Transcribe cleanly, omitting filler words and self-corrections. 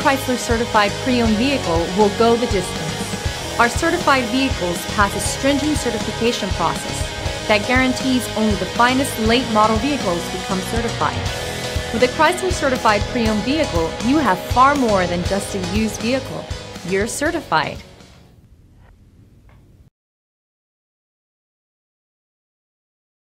Chrysler certified pre-owned vehicle will go the distance. Our certified vehicles pass a stringent certification process that guarantees only the finest late model vehicles become certified. With a Chrysler certified pre-owned vehicle, you have far more than just a used vehicle. You're certified.